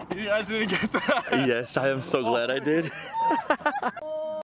You guys didn't get that. Yes, I am so glad I did.